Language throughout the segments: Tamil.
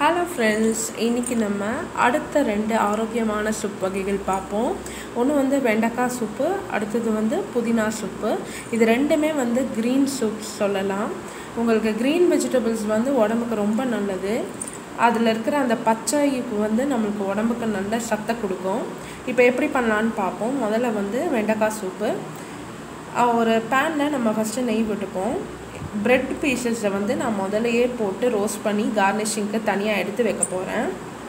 Hello friends, இன்னைக்கு நம்ம அடுத்த ரெண்டு ஆரோக்கியமான சூப் வகைகள் பார்ப்போம். ஒன்று வந்து வெண்டைக்காய் சூப்பு, அடுத்தது வந்து புதினா சூப்பு. இது ரெண்டுமே வந்து green soup சொல்லலாம். உங்களுக்கு green vegetables வந்து உடம்புக்கு ரொம்ப நல்லது. அதில் இருக்கிற அந்த பச்சை வந்து நம்மளுக்கு உடம்புக்கு நல்ல சத்தை கொடுக்கும். இப்போ எப்படி பண்ணலான்னு பார்ப்போம். முதல்ல வந்து வெண்டைக்காய் சூப்பு. ஒரு பேனில் நம்ம ஃபஸ்ட்டு நெய் விட்டுப்போம். பிரெட் பீசஸை வந்து நான் முதலையே போட்டு ரோஸ்ட் பண்ணி கார்னிஷிங்க்கு தனியாக எடுத்து வைக்க போகிறேன்.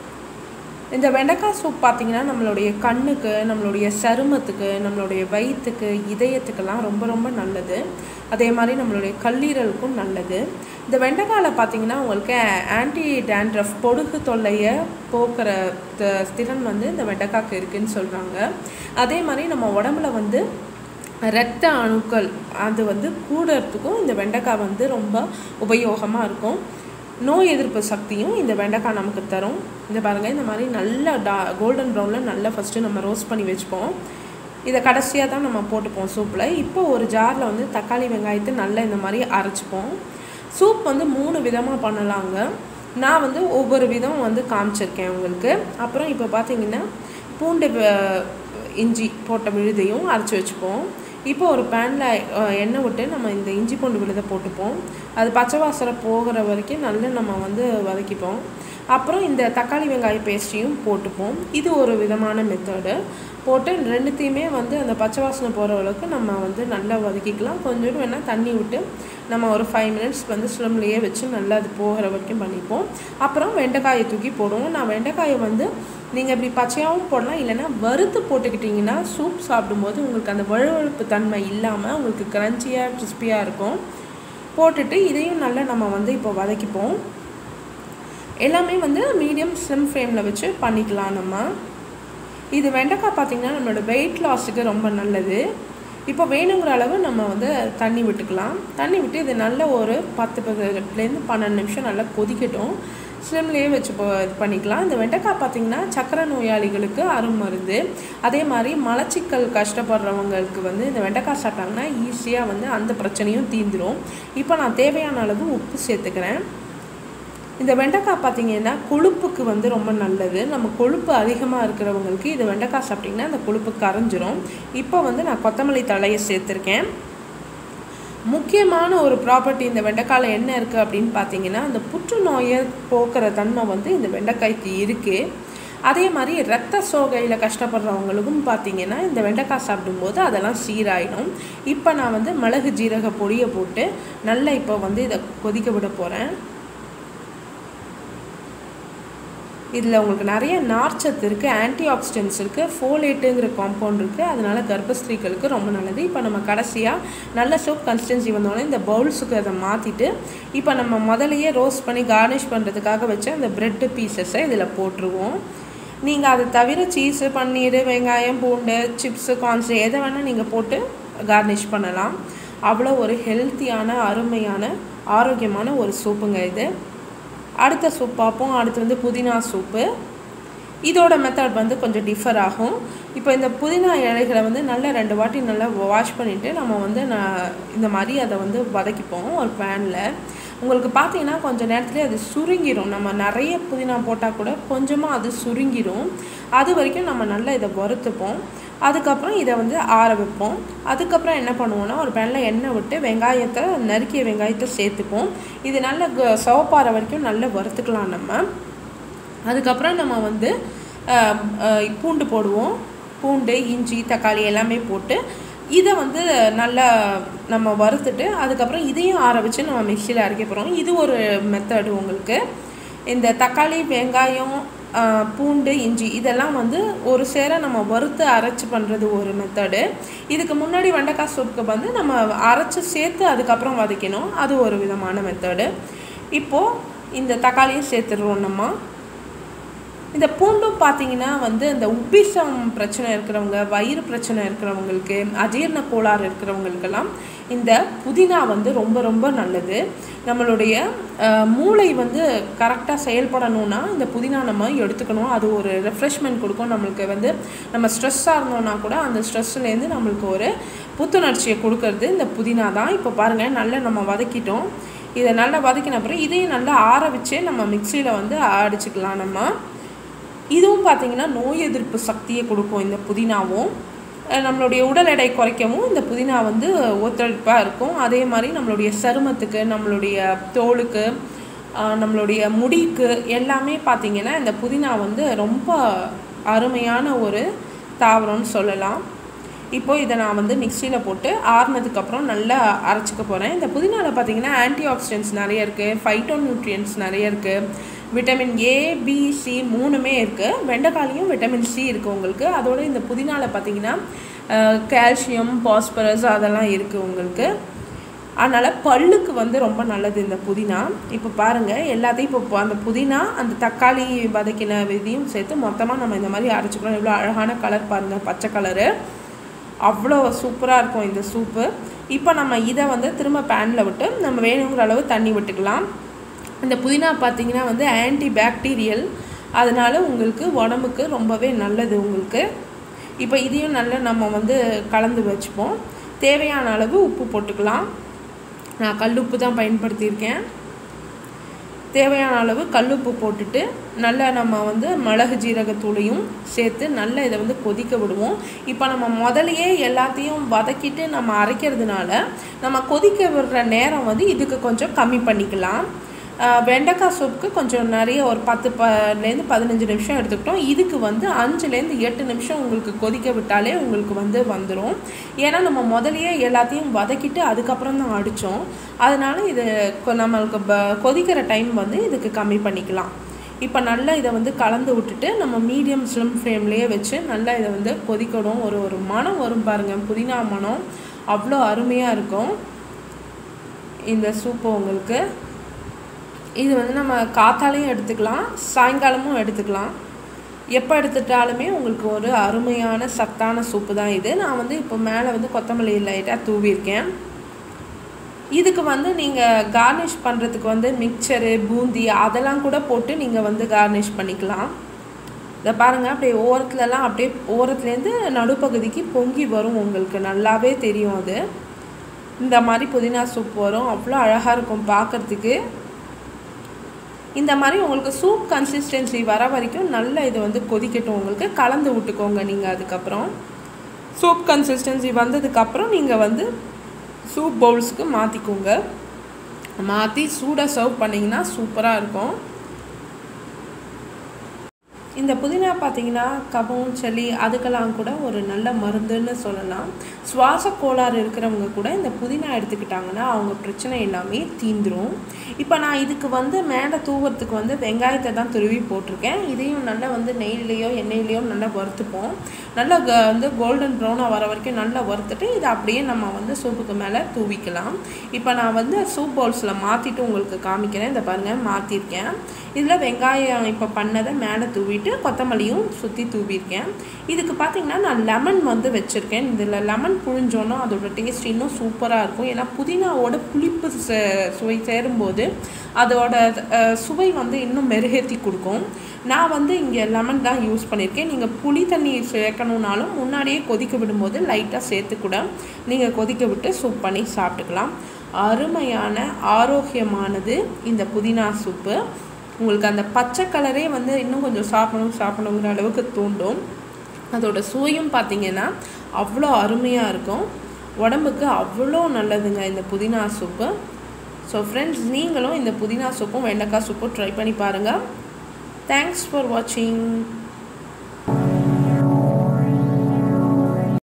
இந்த வெண்டைக்காய் சூப் பார்த்திங்கன்னா நம்மளுடைய கண்ணுக்கு, நம்மளுடைய சருமத்துக்கு, நம்மளுடைய வயிற்றுக்கு, இதயத்துக்கெல்லாம் ரொம்ப ரொம்ப நல்லது. அதே மாதிரி நம்மளுடைய கல்லீரலுக்கும் நல்லது. இந்த வெண்டைக்காயில் பார்த்திங்கன்னா உங்களுக்கு ஆன்டி டேண்ட்ரஃப் பொடுகு தொல்லையை போக்குற திறன் வந்து இந்த வெண்டைக்காய்க்கு இருக்குதுன்னு சொல்கிறாங்க. அதே மாதிரி நம்ம உடம்புல வந்து இரத்த அணுக்கள் அது வந்து கூடுறதுக்கும் இந்த வெண்டைக்காய் வந்து ரொம்ப உபயோகமாக இருக்கும். நோய் எதிர்ப்பு சக்தியும் இந்த வெண்டைக்காய் நமக்கு தரும். இந்த பாருங்கள், இந்த மாதிரி நல்லா கோல்டன் ப்ரௌனில் நல்லா ஃபஸ்ட்டு நம்ம ரோஸ்ட் பண்ணி வச்சுப்போம். இதை கடைசியாக தான் நம்ம போட்டுப்போம் சூப்பில். இப்போ ஒரு ஜாரில் வந்து தக்காளி வெங்காயத்தை நல்லா இந்த மாதிரி அரைச்சிப்போம். சூப் வந்து 3 விதமாக பண்ணலாங்க. நான் வந்து ஒவ்வொரு விதம் வந்து காமிச்சிருக்கேன் உங்களுக்கு. அப்புறம் இப்போ பார்த்திங்கன்னா பூண்டு இஞ்சி போட்ட விழுதையும் அரைச்சி வச்சுப்போம். இப்போ ஒரு பேனில் எண்ணெய் விட்டு நம்ம இந்த இஞ்சி பூண்டு விழுதை போட்டுப்போம். அது பச்சை வாசனை போகிற வரைக்கும் நல்லா நம்ம வந்து வதக்கிப்போம். அப்புறம் இந்த தக்காளி வெங்காய பேஸ்ட்டையும் போட்டுப்போம். இது ஒரு விதமான மெத்தடு. போட்டு ரெண்டுத்தையுமே வந்து அந்த பச்சை வாசனை போகிற அளவுக்கு நம்ம வந்து நல்லா வதக்கிக்கலாம். கொஞ்சம் வேணால் தண்ணி விட்டு நம்ம ஒரு 5 மினிட்ஸ் வந்து ஸ்லிம்லேயே வச்சு நல்லா அது போகிற வரைக்கும் பண்ணிப்போம். அப்புறம் வெண்டைக்காயை தூக்கி போடுவோம். நான் வெண்டைக்காயை வந்து நீங்கள் இப்படி பச்சையாகவும் போடலாம், இல்லைன்னா வறுத்து போட்டுக்கிட்டிங்கன்னா சூப் சாப்பிடும்போது உங்களுக்கு அந்த வழுவழுப்பு தன்மை இல்லாமல் உங்களுக்கு கிரன்ச்சியாக கிறிஸ்பியாக இருக்கும். போட்டுட்டு இதையும் நல்லா நம்ம வந்து இப்போ வதக்கிப்போம். எல்லாமே வந்து மீடியம் ஸ்லிம் ஃப்ளேமில் வச்சு பண்ணிக்கலாம் நம்ம. இது வெண்டைக்காய் பார்த்திங்கன்னா நம்மளோட வெயிட் லாஸுக்கு ரொம்ப நல்லது. இப்போ வேணுங்கிற அளவு நம்ம வந்து தண்ணி விட்டுக்கலாம். தண்ணி விட்டு இது நல்ல ஒரு 10-12 நிமிஷம் நல்லா கொதிக்கட்டும். ஸ்லிம்லேயே வச்சு இது பண்ணிக்கலாம். இந்த வெண்டைக்காய் பார்த்திங்கன்னா சக்கரை நோயாளிகளுக்கு அருமருந்து. அதே மாதிரி மலச்சிக்கல் கஷ்டப்படுறவங்களுக்கு வந்து இந்த வெண்டைக்காய் சாப்பிட்டாங்கன்னா ஈஸியாக வந்து அந்த பிரச்சனையும் தீர்ந்துடும். இப்போ நான் தேவையான அளவு உப்பு சேர்த்துக்கிறேன். இந்த வெண்டைக்காய் பார்த்திங்கன்னா கொழுப்புக்கு வந்து ரொம்ப நல்லது. நம்ம கொழுப்பு அதிகமாக இருக்கிறவங்களுக்கு இது வெண்டைக்காய் சாப்பிட்டிங்கன்னா அந்த கொழுப்பு கரைஞ்சிரும். இப்போ வந்து நான் கொத்தமல்லி தழையை சேர்த்துருக்கேன். முக்கியமான ஒரு ப்ராப்பர்ட்டி இந்த வெண்டைக்காயில் என்ன இருக்குது அப்படின்னு பார்த்தீங்கன்னா, அந்த புற்றுநோயை போக்குற தன்மை வந்து இந்த வெண்டைக்காய்க்கு இருக்குது. அதே மாதிரி இரத்த சோகையில் கஷ்டப்படுறவங்களுக்கும் பார்த்திங்கன்னா இந்த வெண்டைக்காய் சாப்பிடும்போது அதெல்லாம் சீராயிடும். இப்போ நான் வந்து மிளகு ஜீரக பொடியை போட்டு நல்லா இப்போ வந்து இதை கொதிக்க விட போகிறேன். இதில் உங்களுக்கு நிறைய நார்ச்சத்து இருக்குது, ஆன்டி ஆக்சிடென்ட்ஸ் இருக்குது, ஃபோலேட்டுங்கிற காம்பவுண்ட் இருக்குது. அதனால் கர்ப்பஸ்திரீகளுக்கு ரொம்ப நல்லது. இப்போ நம்ம கடைசியாக நல்ல சூப் கன்சிஸ்டன்சி வந்தோடனே இந்த பவுல்ஸுக்கு அதை மாற்றிட்டு இப்போ நம்ம முதலையே ரோஸ்ட் பண்ணி கார்னிஷ் பண்ணுறதுக்காக வச்ச அந்த ப்ரெட்டு பீசஸை இதில் போட்டுருவோம். நீங்கள் அதை தவிர சீஸு, பன்னீர், வெங்காயம், பூண்டு, சிப்ஸு, கார்ன்ஸ் எதை வேணால் நீங்கள் போட்டு கார்னிஷ் பண்ணலாம். அவ்வளோ ஒரு ஹெல்த்தியான, அருமையான, ஆரோக்கியமான ஒரு சூப்புங்க இது. அடுத்த சூப் பார்ப்போம். அடுத்து வந்து புதினா சூப்பு. இதோட மெத்தட் வந்து கொஞ்சம் டிஃபர் ஆகும். இப்போ இந்த புதினா இலைகளை வந்து நல்லா 2 வாட்டி நல்லா வாஷ் பண்ணிவிட்டு நம்ம வந்து இந்த மாதிரி அதை வந்து வதக்கிப்போம் ஒரு பேனில். உங்களுக்கு பார்த்தீங்கன்னா கொஞ்சம் நேரத்துலேயே அது சுருங்கிடும். நம்ம நிறைய புதினா போட்டால் கூட கொஞ்சமாக அது சுருங்கிடும். அது வரைக்கும் நம்ம நல்லா இதை வறுத்துப்போம். அதுக்கப்புறம் இதை வந்து ஆற வைப்போம். அதுக்கப்புறம் என்ன பண்ணுவோன்னா ஒரு பேனில் எண்ணெய் விட்டு நறுக்கிய வெங்காயத்தை சேர்த்துப்போம். இது நல்ல சிவப்பாற வரைக்கும் நல்லா வறுத்துக்கலாம் நம்ம. அதுக்கப்புறம் நம்ம வந்து பூண்டு போடுவோம். பூண்டு, இஞ்சி, தக்காளி எல்லாமே போட்டு இதை வந்து நல்லா நம்ம வறுத்துட்டு அதுக்கப்புறம் இதையும் ஆற வச்சு நம்ம மிக்சியில் அரைக்க போகிறோம். இது ஒரு மெத்தடு உங்களுக்கு. இந்த தக்காளி, வெங்காயம், பூண்டு, இஞ்சி இதெல்லாம் வந்து ஒரு சேர நம்ம வறுத்து அரைச்சி பண்ணுறது ஒரு மெத்தடு. இதுக்கு முன்னாடி வெண்டைக்காய் சூப்புக்கு வந்து நம்ம அரைச்சி சேர்த்து அதுக்கப்புறம் வதக்கணும். அது ஒரு விதமான மெத்தடு. இப்போது இந்த தக்காளியும் சேர்த்துடுறோம் நம்ம. இந்த பூண்டும் பார்த்திங்கன்னா வந்து இந்த உப்பிசம் பிரச்சனை இருக்கிறவங்க, வயிறு பிரச்சனை இருக்கிறவங்களுக்கு, அஜீரண கோளாறு இருக்கிறவங்களுக்கெல்லாம் இந்த புதினா வந்து ரொம்ப ரொம்ப நல்லது. நம்மளுடைய மூளை வந்து கரெக்டாக செயல்படணும்னா இந்த புதினா நம்ம எடுத்துக்கணும். அது ஒரு ரெஃப்ரெஷ்மெண்ட் கொடுக்கும். நம்மளுக்கு வந்து நம்ம ஸ்ட்ரெஸ்ஸாக இருந்தோம்னா கூட அந்த ஸ்ட்ரெஸ்லேருந்து நம்மளுக்கு ஒரு புத்துணர்ச்சியை கொடுக்கறது இந்த புதினா தான். இப்போ பாருங்கள், நல்லா நம்ம வதக்கிட்டோம். இதை நல்லா வதக்கின அப்புறம் இதையும் நல்லா ஆற வச்சே நம்ம மிக்சியில் வந்து அடிச்சுக்கலாம். நம்ம இதுவும் பார்த்திங்கன்னா நோய் எதிர்ப்பு சக்தியை கொடுக்கும். இந்த புதினாவும் நம்மளுடைய உடல் எடை குறைக்கவும் இந்த புதினா வந்து ஒத்துழைப்பாக இருக்கும். அதே மாதிரி நம்மளுடைய சருமத்துக்கு, நம்மளுடைய தோலுக்கு, நம்மளுடைய முடிக்கு எல்லாமே பார்த்திங்கன்னா இந்த புதினா வந்து ரொம்ப அருமையான ஒரு தாவரம்னு சொல்லலாம். இப்போது இதை நான் வந்து மிக்சியில் போட்டு ஆறுனதுக்கப்புறம் நல்லா அரைச்சிக்க போகிறேன். இந்த புதினாவில் பார்த்திங்கன்னா ஆன்டி ஆக்சிடென்ட்ஸ் நிறைய இருக்குது, ஃபைட்டோ நியூட்ரியன்ட்ஸ் நிறைய இருக்குது, விட்டமின் ஏ, பி, சி 3மே இருக்குது. வெண்டைக்காலையும் விட்டமின் சி இருக்குது உங்களுக்கு. அதோடு இந்த புதினாவில் பார்த்திங்கன்னா கால்சியம், பாஸ்பரஸ் அதெல்லாம் இருக்குது உங்களுக்கு. அதனால் பல்லுக்கு வந்து ரொம்ப நல்லது இந்த புதினா. இப்போ பாருங்கள் எல்லாத்தையும் இப்போ அந்த புதினா அந்த தக்காளி வதக்கின விதியும் சேர்த்து மொத்தமாக நம்ம இந்த மாதிரி அரைச்சிக்கிறோம். எவ்வளோ அழகான கலர் பாருங்கள், பச்சை கலரு, அவ்வளோ சூப்பராக இருக்கும் இந்த சூப்பு. இப்போ நம்ம இதை வந்து திரும்ப பேனில் விட்டு நம்ம வேணுங்கிற அளவு தண்ணி விட்டுக்கலாம். இந்த புதினா பார்த்திங்கன்னா வந்து ஆன்டி பாக்டீரியல், அதனால் உங்களுக்கு உடம்புக்கு ரொம்பவே நல்லது உங்களுக்கு. இப்போ இதையும் நல்லா நம்ம வந்து கலந்து வச்சுப்போம். தேவையான அளவு உப்பு போட்டுக்கலாம். நான் கல்லுப்பு தான் பயன்படுத்தியிருக்கேன். தேவையான அளவு கல்லுப்பு போட்டுட்டு நல்லா நம்ம வந்து மிளகு ஜீரகத்தூளையும் சேர்த்து நல்லா இதை வந்து கொதிக்க விடுவோம். இப்போ நம்ம முதலையே எல்லாத்தையும் வதக்கிட்டு நம்ம அரைக்கிறதுனால நம்ம கொதிக்க விடுற நேரம் வந்து இதுக்கு கொஞ்சம் கம்மி பண்ணிக்கலாம். வெண்டைக்காய் சூப்புக்கு கொஞ்சம் நிறைய ஒரு 10லேருந்து 15 நிமிஷம் எடுத்துக்கிட்டோம். இதுக்கு வந்து 5லேருந்து 8 நிமிஷம் உங்களுக்கு கொதிக்க விட்டாலே உங்களுக்கு வந்து வந்துடும். ஏன்னா நம்ம முதலையே எல்லாத்தையும் வதக்கிட்டு அதுக்கப்புறம் தான் அடித்தோம். அதனால் இது நம்மளுக்கு கொதிக்கிற டைம் வந்து இதுக்கு கம்மி பண்ணிக்கலாம். இப்போ நல்லா இதை வந்து கலந்து விட்டுட்டு நம்ம மீடியம் ஸ்லிம் ஃப்ளேம்லேயே வச்சு நல்லா இதை வந்து கொதிக்கணும். ஒரு மனம் வரும் பாருங்கள், புதினா மனம் அவ்வளோ அருமையாக இருக்கும் இந்த சூப்பு உங்களுக்கு. இது வந்து நம்ம காத்தாலையும் எடுத்துக்கலாம், சாயங்காலமும் எடுத்துக்கலாம். எப்போ எடுத்துட்டாலுமே உங்களுக்கு ஒரு அருமையான சத்தான சூப்பு தான் இது. நான் வந்து இப்போ மேலே வந்து கொத்தமல்லி லைட்டாக தூவியிருக்கேன். இதுக்கு வந்து நீங்கள் கார்னிஷ் பண்ணுறதுக்கு வந்து மிக்சரு, பூந்தி அதெல்லாம் கூட போட்டு நீங்கள் வந்து கார்னிஷ் பண்ணிக்கலாம். இதை பாருங்கள், அப்படியே ஓரத்துலலாம் அப்படியே ஓரத்துலேருந்து நடுப்பகுதிக்கு பொங்கி வரும், உங்களுக்கு நல்லாவே தெரியும். அது இந்த மாதிரி புதினா சூப் வரும், அவ்வளோ அழகாக இருக்கும் பார்க்குறதுக்கு. இந்த மாதிரி உங்களுக்கு சூப் கன்சிஸ்டன்சி வர வரைக்கும் நல்லா இதை வந்து கொதிக்கட்டும். உங்களுக்கு கலந்து விட்டுக்கோங்க. நீங்கள் அதுக்கப்புறம் சூப் கன்சிஸ்டன்சி வந்ததுக்கப்புறம் நீங்கள் வந்து சூப் பவுல்ஸுக்கு மாற்றிக்கோங்க. மாற்றி சூடாக சர்வ் பண்ணிங்கன்னா சூப்பராக இருக்கும். இந்த புதினா பார்த்திங்கன்னா கபம், சளி அதுக்கெல்லாம் கூட ஒரு நல்ல மருந்துன்னு சொல்லலாம். சுவாச கோளாறு இருக்கிறவங்க கூட இந்த புதினா எடுத்துக்கிட்டாங்கன்னா அவங்க பிரச்சனை எல்லாமே தீந்துடும். இப்போ நான் இதுக்கு வந்து மேலே தூவறதுக்கு வந்து வெங்காயத்தை தான் துருவி போட்டிருக்கேன். இதையும் நல்லா வந்து நெய்லேயோ எண்ணெயிலையோ நல்லா வறுத்துப்போம். நல்லா வந்து கோல்டன் ப்ரௌனாக வர வரைக்கும் நல்லா வறுத்துட்டு இதை அப்படியே நம்ம வந்து சூப்புக்கு மேலே தூவிக்கலாம். இப்போ நான் வந்து சூப் பவுல்ஸில் மாற்றிட்டு உங்களுக்கு காமிக்கிறேன். இதை பாருங்கள், மாற்றிருக்கேன். இதில் வெங்காயம் இப்போ பண்ணதை மேலே தூவிட்டு கொத்தமல்லியும் சுற்றி தூவிருக்கேன். இதுக்கு பார்த்திங்கன்னா நான் லெமன் வந்து வச்சுருக்கேன். இதில் லெமன் புழிஞ்சோன்னா அதோட டேஸ்ட் இன்னும் சூப்பராக இருக்கும். ஏன்னா புதினாவோட புளிப்பு சுவை சேரும்போது அதோட சுவை வந்து இன்னும் மெருகேற்றி கொடுக்கும். நான் வந்து இங்கே லெமன் தான் யூஸ் பண்ணியிருக்கேன். நீங்கள் புளி தண்ணி சேர்க்கணுன்னாலும் முன்னாடியே கொதிக்க விடும்போது லைட்டாக சேர்த்து கூட நீங்கள் கொதிக்க விட்டு சூப் பண்ணி சாப்பிட்டுக்கலாம். அருமையான ஆரோக்கியமானது இந்த புதினா சூப்பு. உங்களுக்கு அந்த பச்சை கலரே வந்து இன்னும் கொஞ்சம் சாப்பிடணுங்கிற அளவுக்கு தூண்டும். அதோட சுவையும் பார்த்திங்கன்னா அவ்வளோ அருமையாக இருக்கும். உடம்புக்கு அவ்வளோ நல்லதுங்க இந்த புதினா சூப்பு. ஸோ ஃப்ரெண்ட்ஸ், நீங்களும் இந்த புதினா சூப்பும் வெண்டைக்காய் சூப்பும் ட்ரை பண்ணி பாருங்கள். தேங்க்ஸ் ஃபார் வாட்சிங்.